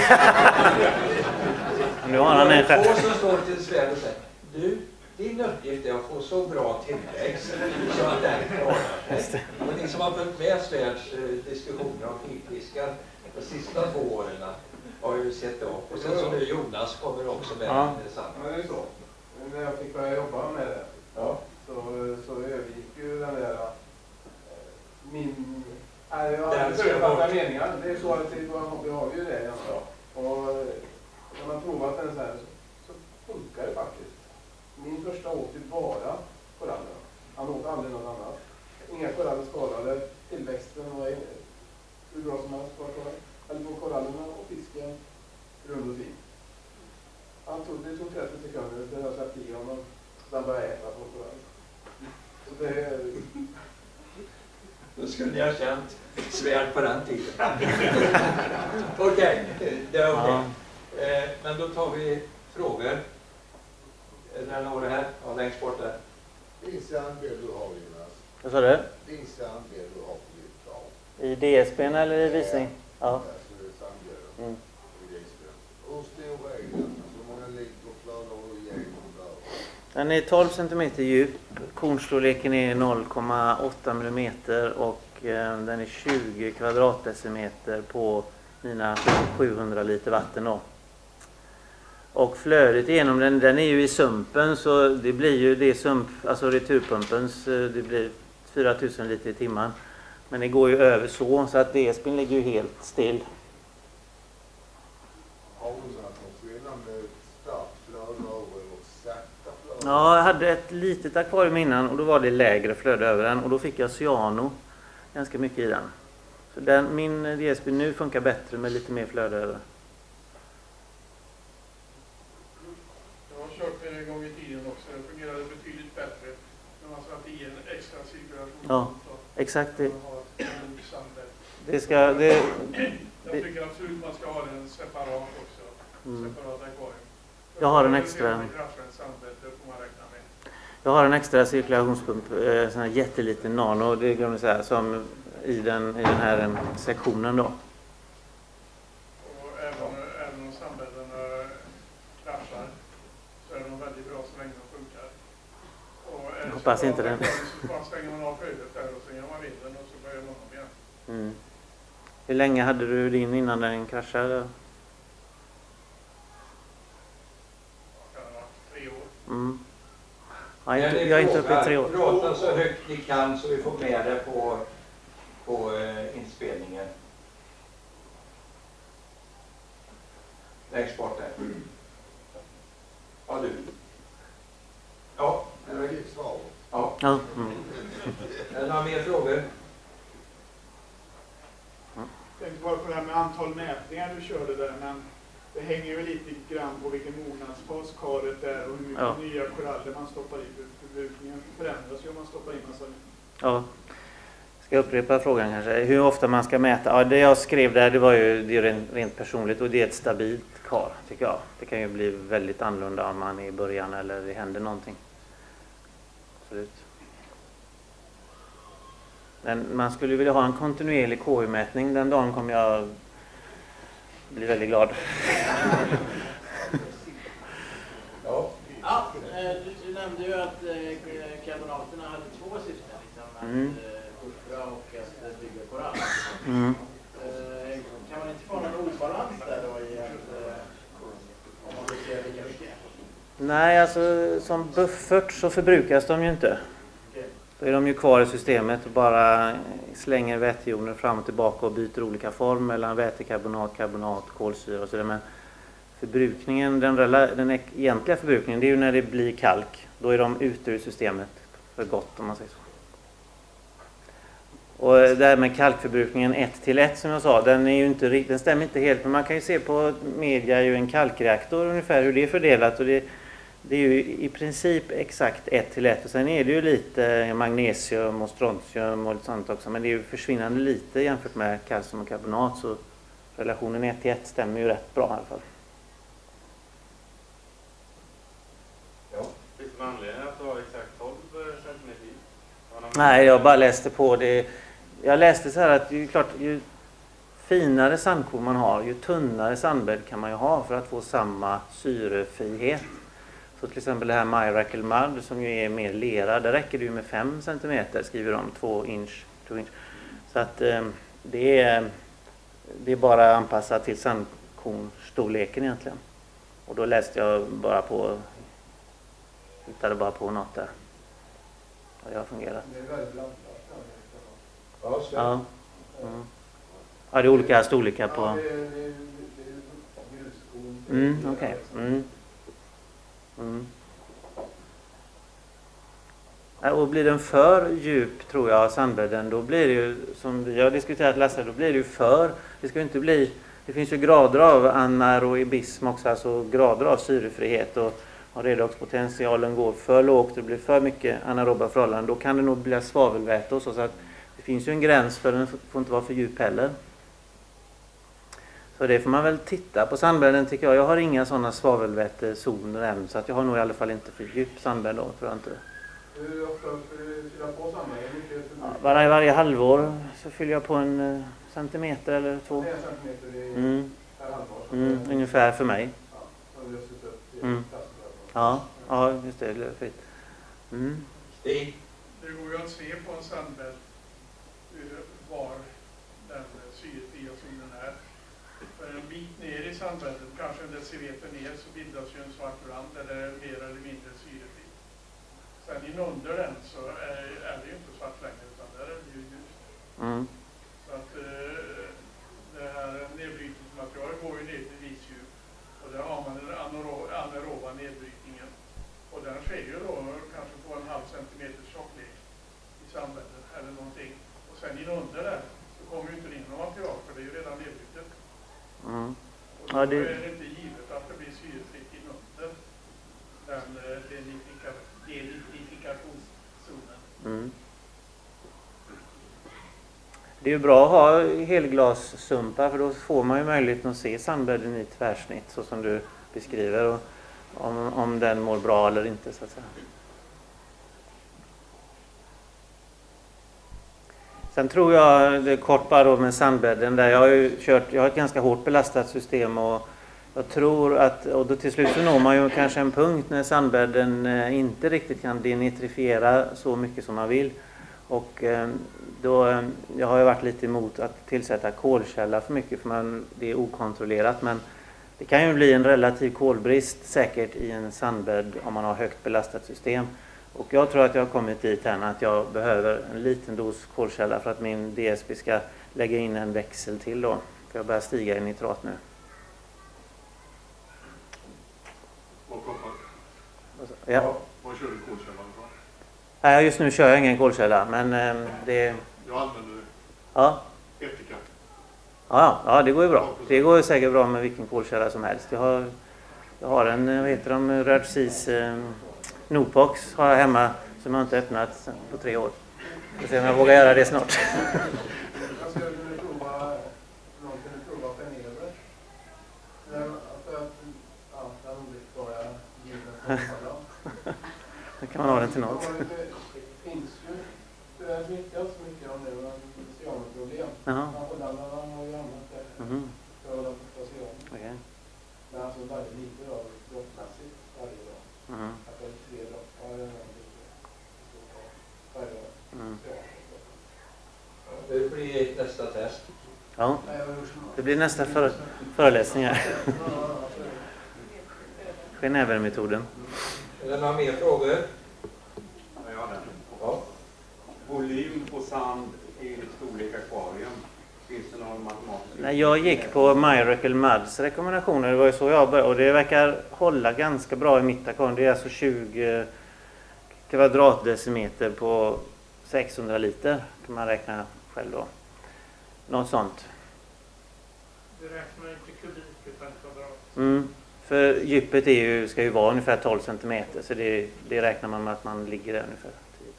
Speaker 3: Nu har han en
Speaker 1: själv. Och så står det till svärd och säger du, din uppgift är att få så bra tillväxt så att den klarar sig. Och ni som har följt med Svärds eh, diskussioner om filfiskar de sista två åren har ju sett upp. Och sen så nu Jonas kommer också med
Speaker 3: ja.
Speaker 1: detsamma.
Speaker 2: Ja, det är så. När jag fick börja jobba med det
Speaker 1: ja.
Speaker 2: så, så övergick ju den där min... Nej, jag har inte författat meningar. Det är så att vi har ju det. Ja. Och när man provat den så här så funkar det faktiskt. Min första åt ju bara korallerna. Han åt aldrig något annat. Inga koraller skadade. Tillväxten var hur bra som helst. Eller på korallerna och fisken rund och fin. Han tog, det tog trettio sekunder. Det har släppt i honom. Den började äta på korallen. Så det...
Speaker 1: Då skulle ni ha känt Svärd på den tiden. Okej, okay, det är okej. Okay. Eh, men då tar vi frågor. Är det några här? Ja, längst bort där.
Speaker 4: Finns det andel du har, Jonas?
Speaker 3: Vad sa du?
Speaker 4: Finns det andel du har på ditt plan?
Speaker 3: I D S P eller i visning? Ja.
Speaker 4: Mm. Hur stor är den? Hur många liter flödar du igenom där?
Speaker 3: Den är tolv centimeter djup. Kornstorleken är noll komma åtta millimeter och eh, den är tjugo kvadratdecimeter på mina sjuhundra liter vatten då. Och flödet igenom den, den är ju i sumpen, så det blir ju det sump, alltså returpumpens, det blir fyra tusen liter i timmen. Men det går ju över så, så att D S B:n ligger ju helt still.
Speaker 4: Har du någon skillnad med starkt flöde över eller sakta flöde?
Speaker 3: Ja, jag hade ett litet akvarium innan och då var det lägre flöde över den och då fick jag cyano ganska mycket i den. Så den, min D S B nu funkar bättre med lite mer flöde över.
Speaker 2: Jag har kört det en gång i tiden också. Det fungerade betydligt bättre när man satte i en extra cirkulation.
Speaker 3: Ja, exakt det.
Speaker 2: Det
Speaker 3: Det ska... Det,
Speaker 2: jag tycker absolut man ska ha den separat också.
Speaker 3: Mm.
Speaker 2: Separat akvarium.
Speaker 3: Jag har en extra... Jag har en extra cirkulationspump, en sån här jätteliten nano, det glömde jag säga, som i den, i den här sektionen då.
Speaker 2: Och även, även om sandbäddarna kraschar så är de väldigt bra så länge de funkar. Och
Speaker 3: jag hoppas inte den.
Speaker 2: Så bara stänger man av flödet där och så gör man vinden och så börjar man om igen.
Speaker 3: Mm. Hur länge hade du din innan den kraschade?
Speaker 2: Det kan ha varit tre år.
Speaker 3: Mm. Ja, jag, är inte, jag är inte uppe i tre år.
Speaker 1: Prata så högt ni kan så vi får med det på, på eh, inspelningen. Längst bort där. Ja, du. Ja.
Speaker 4: Det var ditt svar.
Speaker 1: Ja.
Speaker 3: Ja. Mm.
Speaker 1: Är det några mer frågor?
Speaker 5: Jag tänkte bara på det här med antal mätningar du körde där, men det hänger ju lite grann på vilken mognadsfas karet är och hur mycket
Speaker 3: Ja.
Speaker 5: nya koraller man stoppar i. Förbrukningen förändras ju om man stoppar in massa.
Speaker 3: Ja. Ska jag upprepa frågan kanske? Hur ofta man ska mäta? Ja, det jag skrev där, det var ju det är rent, rent personligt och det är ett stabilt kar, tycker jag. Det kan ju bli väldigt annorlunda om man är i början eller det händer någonting. Absolut. Men man skulle vilja ha en kontinuerlig K U-mätning. Den dagen kommer jag bli väldigt glad.
Speaker 1: Ja.
Speaker 6: Ja, du, du nämnde ju att eh, karbonaterna hade två syften, liksom, att
Speaker 3: Mm.
Speaker 6: eh, buffra och att bygga korall.
Speaker 3: Mm.
Speaker 6: Eh, kan man inte få någon obalans där då i att eh, om man vill se lika mycket?
Speaker 3: Nej, alltså som buffert så förbrukas de ju inte.
Speaker 6: Okej.
Speaker 3: Då är de ju kvar i systemet och bara slänger vätejoner fram och tillbaka och byter olika form mellan vätekarbonat, karbonat, kolsyra och sådär. Men förbrukningen, den, rela- den ek- egentliga förbrukningen, det är ju när det blir kalk. Då är de ute ur systemet för gott, om man säger så. Och det här med kalkförbrukningen ett till ett som jag sa, den, är ju inte, rikt- den stämmer inte helt. Men man kan ju se på media ju en kalkreaktor ungefär hur det är fördelat. Och det, det är ju i princip exakt ett till ett. Och sen är det ju lite magnesium och strontium och lite sånt också. Men det är ju försvinnande lite jämfört med kalcium och karbonat. Så relationen ett till ett stämmer ju rätt bra i alla fall.
Speaker 1: Ja.
Speaker 7: Finns det någon anledning att ha exakt tolv centimeter?
Speaker 3: Nej, jag bara läste på det. Jag läste så här att ju, klart, ju finare sandkorn man har, ju tunnare sandbädd kan man ju ha för att få samma syrefrihet. Så till exempel det här Miracle Mud som ju är mer lera, där räcker det ju med fem centimeter, skriver de, två inch, två inch. Så att eh, det, är, det är bara anpassat till sandkornstorleken egentligen. Och då läste jag bara på, hittade bara på något där. Och det har fungerat.
Speaker 2: Det är väldigt blandat.
Speaker 1: Ja, så.
Speaker 3: Ja. Mm. Ja, det är olika storlekar på...
Speaker 2: Ja, det är, det är, det är gruskorn.
Speaker 3: Mm, okej. Okay. Mm. Mm. Ja, och blir den för djup, tror jag, sandbädden, då blir det ju, som vi har diskuterat Lasse, då blir det ju för... Det ska ju inte bli... Det finns ju grader av anaerobism också, alltså grader av syrefrihet och om redoxpotentialen går för lågt och det blir för mycket anaeroba förhållanden, då kan det nog bli svavelväte och så, så att det finns ju en gräns för den får inte vara för djup heller. Så det får man väl titta på sandbädden, tycker jag. Jag har inga sådana svavelvätezoner än, så att jag har nog i alla fall inte för djup sandbädd då, tror jag inte.
Speaker 2: Hur ofta ska du fylla på sandbädden?
Speaker 3: Ja, varje, varje halvår så fyller jag på en uh, centimeter eller två.
Speaker 2: En centimeter i
Speaker 3: Mm.
Speaker 2: per halvår.
Speaker 3: Mm, ungefär för mig.
Speaker 2: Ja, så löses upp i
Speaker 3: Mm.
Speaker 2: klassen.
Speaker 3: Ja, ja just det. Det är fritt. Mm.
Speaker 1: Stig?
Speaker 2: Det går ju att se på en sandbädd var den syrefria zonen är. För
Speaker 8: en bit ner i sandbädden, kanske en decimeter ner, så bildas ju en svart rand där det är mer eller mindre syrefritt. Sen inunder den så är, är det ju inte svart längre, utan där är det ju ljust.
Speaker 3: Mm.
Speaker 8: Så att eh, det här nedbrytningsmaterialet går ju ner till visdjup. Och där har man den anero- anaeroba nedbrytningen. Och den sker ju då kanske på en halv centimeter tjocklek i sandbädden eller någonting. Och sen inunder där så kommer ju inte in något material, för det är ju redan nedbrytet.
Speaker 3: Mm.
Speaker 8: Och då
Speaker 3: Ja, det...
Speaker 8: är det inte givet att det blir syrefritt inunder den eh, denitrifika- denitrifikationszonen.
Speaker 3: Mm. Det är ju bra att ha helglassumpar, för då får man ju möjligheten att se sandbädden i tvärsnitt så som du beskriver, och om, om den mår bra eller inte, så att säga. Sen tror jag, det är kort bara då med sandbädden, där jag har ju kört, jag har ett ganska hårt belastat system, och jag tror att, och då till slut så når man ju kanske en punkt när sandbädden inte riktigt kan denitrifiera så mycket som man vill. Och då, jag har ju varit lite emot att tillsätta kolkälla för mycket, för man, det är okontrollerat, men det kan ju bli en relativ kolbrist säkert i en sandbädd om man har högt belastat system. Och jag tror att jag har kommit dit än att jag behöver en liten dos kolkälla för att min D S B ska lägga in en växel till då. För jag börjar stiga i nitrat nu.
Speaker 9: Vad koppar?
Speaker 3: Ja.
Speaker 9: Vad kör du kolkällan för?
Speaker 3: Nej, just nu kör jag ingen kolkälla, men eh, det...
Speaker 9: Jag använder
Speaker 3: Ja.
Speaker 9: Etika.
Speaker 3: Ja, ja, det går ju bra. Det går ju säkert bra med vilken kolkälla som helst. Jag har, jag har en, vad heter de, Röd Precis eh, Nopox har jag hemma som jag inte öppnat på tre år. Jag får se om jag vågar göra det snart.
Speaker 2: Jag skulle kunna prova, någon kunde prova paneler. För att, ja, den olycksbara ljuden som man
Speaker 3: Då kan man ha den till något.
Speaker 2: Det finns ju, det smittas mycket om det, men det ser om ett problem.
Speaker 3: Jaha.
Speaker 2: Man får den, man har ju annat där.
Speaker 3: Mhm.
Speaker 2: För att hålla på att se om.
Speaker 3: Okej.
Speaker 2: Men alltså väldigt lite då, droppmässigt varje dag.
Speaker 3: Mhm.
Speaker 2: Att det är tre droppar eller någonting. Varje dag.
Speaker 3: Mm.
Speaker 1: Det blir nästa test.
Speaker 3: Ja, det blir nästa för, föreläsning här. Genève-metoden.
Speaker 1: Är det några mer frågor?
Speaker 9: Ja, jag har den.
Speaker 1: Ja.
Speaker 9: Volym på sand i storlek akvarium. Finns det någon matematisk?
Speaker 3: Nej, jag gick på Miracle Muds rekommendationer. Det var ju så jag började. Och det verkar hålla ganska bra i mitt akvarium. Det är alltså tjugo kvadratdecimeter på sexhundra liter. Kan man räkna själv då. Något sånt.
Speaker 8: Det räknar inte kubik utan kvadrat.
Speaker 3: Mm. För djupet är ju, ska ju vara ungefär tolv centimeter. Så det, det räknar man med att man ligger där ungefär.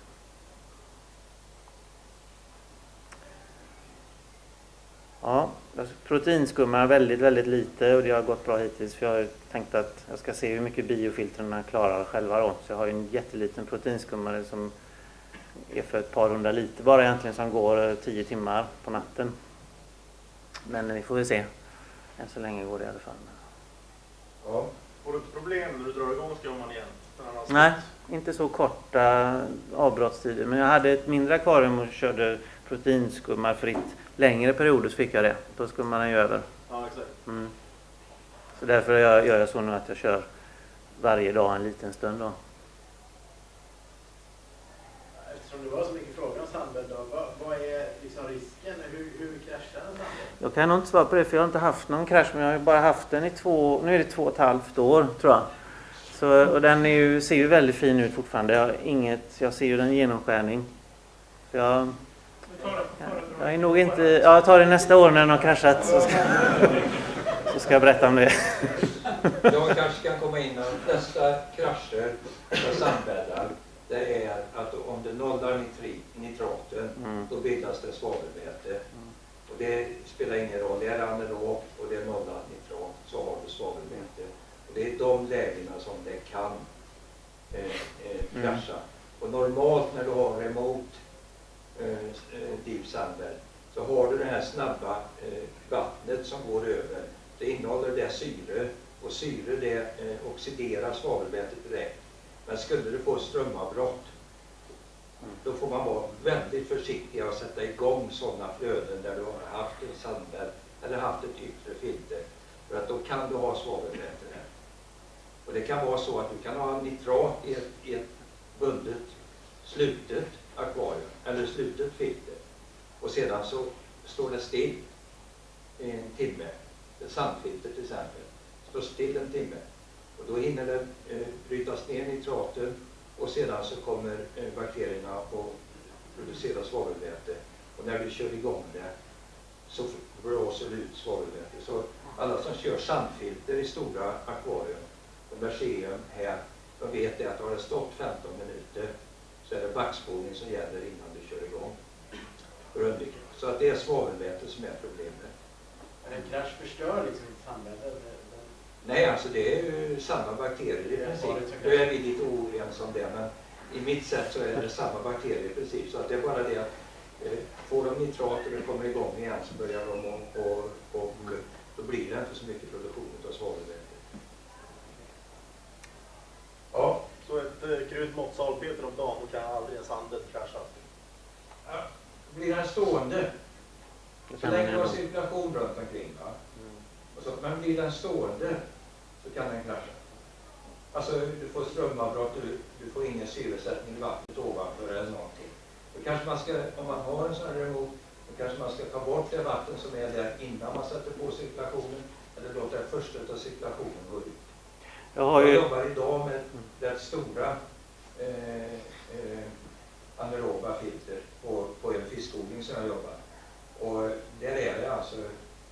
Speaker 3: Ja, proteinskummar väldigt, väldigt lite, och det har gått bra hittills, för jag har tänkt att jag ska se hur mycket biofiltrerna klarar själva då. Så jag har ju en jätteliten proteinskummare som är för ett par hundra liter bara egentligen, som går tio timmar på natten. Men vi får väl se. Än så länge går det i alla fall.
Speaker 1: Ja.
Speaker 7: Får du ett problem när du drar igång skumman igen?
Speaker 3: Nej, inte så korta avbrottstider. Men jag hade ett mindre akvarium och körde proteinskummar fritt. Längre perioder så fick jag det. Då skummar den ju över.
Speaker 7: Ja, exakt.
Speaker 3: Mm. Så därför gör jag så nu att jag kör varje dag en liten stund då.
Speaker 6: Eftersom det var så mycket frågor om sandbädd, då, vad, vad är liksom risken? Hur, hur kraschar en sandbädd?
Speaker 3: Jag kan nog inte svara på det, för jag har inte haft någon krasch, men jag har bara haft den i två, nu är det två och ett halvt år tror jag. Så, och den är ju, ser ju väldigt fin ut fortfarande. Jag, har inget, jag ser ju den genomskärning. Så jag, jag är nog inte, ja, jag tar det nästa år när den har kraschat, så ska, så ska jag berätta om det.
Speaker 1: Jag kanske kan komma in och nästa krascher med sandbäddar. Det är att om det nollar nitrit, nitraten,
Speaker 3: Mm.
Speaker 1: då bildas det svavelväte. Och det spelar ingen roll, det är anaerob och det är nollat nitrat, så har du svavelväte. Och det är de lägena som det kan eh, eh, krascha. Mm. Och normalt när du har emot eh, deep sandbädd, så har du det här snabba eh, vattnet som går över. Det innehåller det syre, och syre det eh, oxiderar svavelvätet direkt. Men skulle du få strömavbrott, då får man vara väldigt försiktig och sätta igång sådana flöden där du har haft en sandbädd eller haft ett yttre filter. För att då kan du ha svavelväte där. Och det kan vara så att du kan ha nitrat i ett, i ett bundet slutet akvarium eller slutet filter. Och sedan så står det still i en timme. Ett sandfilter till exempel. Står still en timme. Och då hinner det eh, brytas ner nitraten och sedan så kommer eh, bakterierna att producera svavelväte. Och när du kör igång det så blåser det ut svavelväte. Så alla som kör sandfilter i stora akvarium, Universium här, de vet det att har det stått femton minuter så är det backspolning som gäller innan du kör igång. För att undvika. Så att det är svavelväte som är problemet.
Speaker 6: Men en krasch förstör liksom inte samhället?
Speaker 1: Nej, alltså det är ju samma bakterier i princip. Nu är vi lite oense om det, men i mitt sätt så är det samma bakterier i princip. Så att det är bara det att eh, får de nitrat och det kommer igång igen så börjar de och, och, och då blir det inte så mycket produktion av svavelväte. Ja.
Speaker 7: Så ett eh, krutmått salpeter om dagen kan aldrig en sandet krascha?
Speaker 1: Ja. Blir den stående så länge du har cirkulation runt omkring, va? Och så, men blir den stående så kan den krascha. Alltså du får strömavbrott, du, du får ingen syresättning i vattnet ovanför eller någonting. Då kanske man ska, om man har en sån här remot, då kanske man ska ta bort det vatten som är där innan man sätter på cirkulationen eller låta det första av cirkulationen gå ut. Jag, har ju... jag jobbar idag med rätt stora eh, eh, anaeroba filter på, på en fiskodling som jag jobbar. Och där är det alltså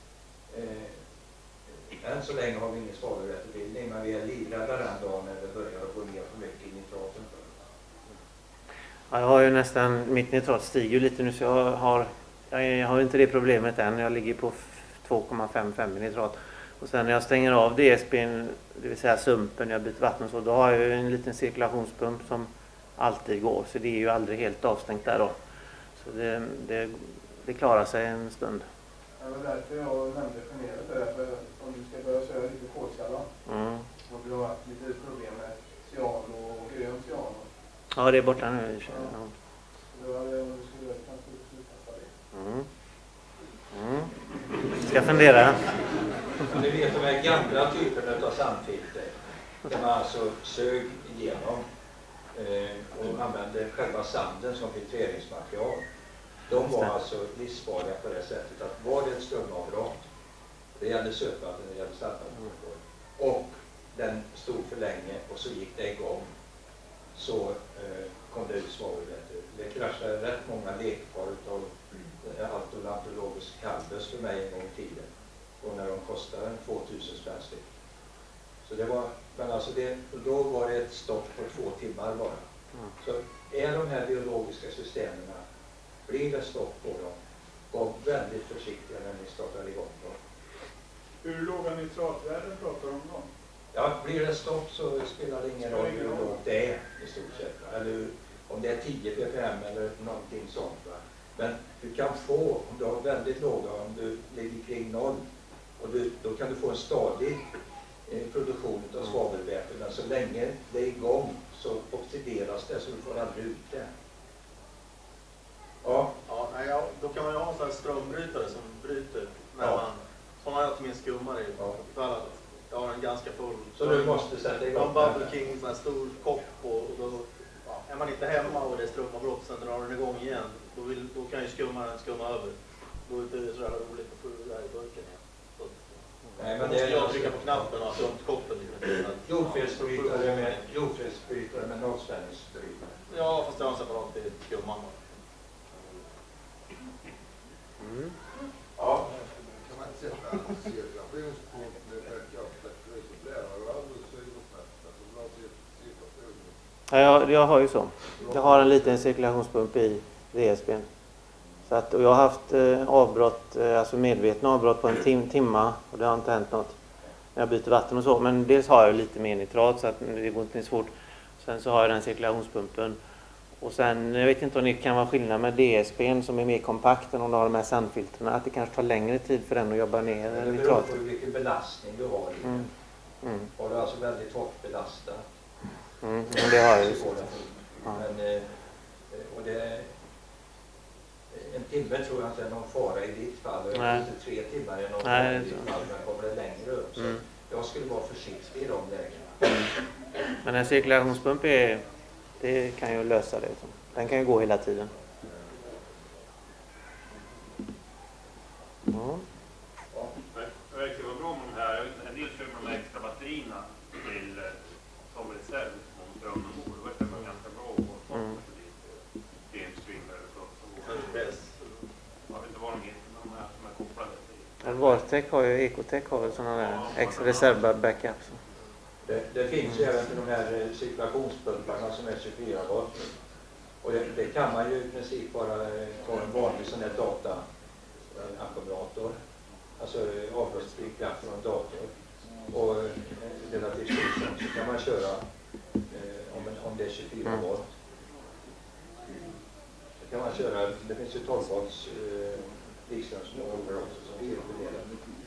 Speaker 1: eh, än så länge har vi ingen svavelvätebildning, men vi är livrädda den dagen när det börjar gå ner för mycket i nitraten.
Speaker 3: Ja, jag har ju nästan, mitt nitrat stiger lite nu så jag har, jag har inte det problemet än. Jag ligger på två komma femtiofem nitrat. Och sen när jag stänger av D S P:n, det vill säga sumpen, jag byter vatten och så, då har jag ju en liten cirkulationspump som alltid går. Så det är ju aldrig helt avstängt där då. Så det, det, det klarar sig en stund.
Speaker 2: Det var därför jag nämnde generellt det, för om du ska börja köra lite kolsalla. Mm. Och du har haft lite problem med cyano och grön cyano.
Speaker 3: Ja, det är borta nu. Ja.
Speaker 2: Ja. Så då hade jag, om du skulle kanske sluta det.
Speaker 3: Mm. Mm. Ska fundera.
Speaker 1: Ni vet de här gamla typerna av sandfilter där man alltså sög igenom eh, och använde själva sanden som filtreringsmaterial. De var alltså livsfarliga på det sättet att var det ett strömavbrott, det gällde sötvatten, det gällde saltvatten, och den stod för länge och så gick det igång, så eh, kom det ut svavelväte. Det kraschade rätt många lekpar av altolantologisk kalbus för mig en gång i tiden. Och när de kostade tvåtusen spänn styck. Så det var, men alltså det, då var det ett stopp på två timmar bara. Mm. Så är de här biologiska systemen, blir det stopp på dem, var väldigt försiktiga när ni startar igång dem.
Speaker 5: Hur låga nitratvärden pratar om då?
Speaker 1: Ja, blir det stopp så spelar det ingen roll hur lågt det är i stort sett. Eller om det är tio ppm eller någonting sånt. Va? Men du kan få, om du har väldigt låga, om du ligger kring noll, och du, då kan du få en stadig eh, produktion av svavelväte. Men så länge det är igång så oxideras det så du får aldrig ut det. Ja.
Speaker 7: Ja, nej, ja, då kan man ju ha en sån här strömbrytare som bryter mellan, ja. Som har jag till min skummare i. Ja. För att jag har en ganska full.
Speaker 1: Så du måste sätta igång
Speaker 7: en Bubble King, en sån här stor kopp, och då, ja, är man inte hemma och det är strömavbrott, sen drar den igång igen, då, vill, då kan ju skummaren skumma över. Då är det inte så jävla roligt att få det där i burken igen. Så, nej, men det är jag trycka på knappen och tömt koppen.
Speaker 1: Jordfelsbrytare med, jordfelsbrytare med nollspänningsbrytare.
Speaker 7: Ja, fast det har en separat till skumman.
Speaker 4: Mm. Ja. Kan man inte sätta cirkulationspunkt med kraftverk så blir det ju alldeles syremättat.
Speaker 3: Ja, jag, jag har ju så. Jag har en liten cirkulationspump i D S P:n. Så att, och jag har haft eh, avbrott, eh, alltså medvetna avbrott på en tim timma och det har inte hänt något när jag byter vatten och så. Men dels har jag lite mer nitrat så att det går inte svårt. Sen så har jag den cirkulationspumpen. Och sen, jag vet inte om det kan vara skillnad med D S P:n som är mer kompakt än om du har de här sandfilterna. Att det kanske tar längre tid för den att jobba ner
Speaker 1: nitraten. Det beror på vilken belastning du har i
Speaker 3: mm. mm.
Speaker 1: Har du alltså väldigt hårt belastat.
Speaker 3: Mm, men det har jag ju.
Speaker 1: Ja. Men, och det, en timme tror jag inte är någon fara i ditt fall. Och
Speaker 3: Nej.
Speaker 1: inte tre timmar är någon
Speaker 3: Nej,
Speaker 1: fara
Speaker 3: det
Speaker 1: i
Speaker 3: är
Speaker 1: ditt
Speaker 3: så.
Speaker 1: fall. Men kommer det längre upp så
Speaker 3: Mm.
Speaker 1: jag skulle vara försiktig i de lägena.
Speaker 3: Men en cirkulationspump är, det kan ju lösa det. Den kan ju gå hela tiden. Ja.
Speaker 10: Det verkar vara bra med de här. En del kör med de här extra batterierna till, som reserv om strömmen går. Det verkar vara ganska bra att få
Speaker 3: Mm.
Speaker 10: till en stream eller så.
Speaker 7: Bäst.
Speaker 10: Jag vet inte vad de heter, men de här som är kopplade till.
Speaker 3: Vartech har ju, Ecotech har väl sådana där extra reserv-backups.
Speaker 1: Det, det finns ju även de här eh, cirkulationspumparna som är tjugofyra volt. Och det, det kan man ju i princip bara eh, ta en vanlig sån här data-ackumulator. Alltså eh, avbrottsfri kraft från en dator. Och eh, relativt stort så kan man köra eh, om, en, om det är tjugofyra volt. Så kan man köra, det finns ju tolv volts eh, likströmsmotorer också som cirkulerar.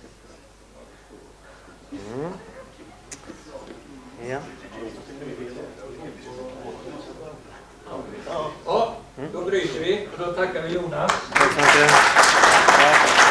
Speaker 3: Mm. Ja.
Speaker 1: Ja, då bryter vi och då tackar vi Jonas.
Speaker 3: Tack så mycket. Ja.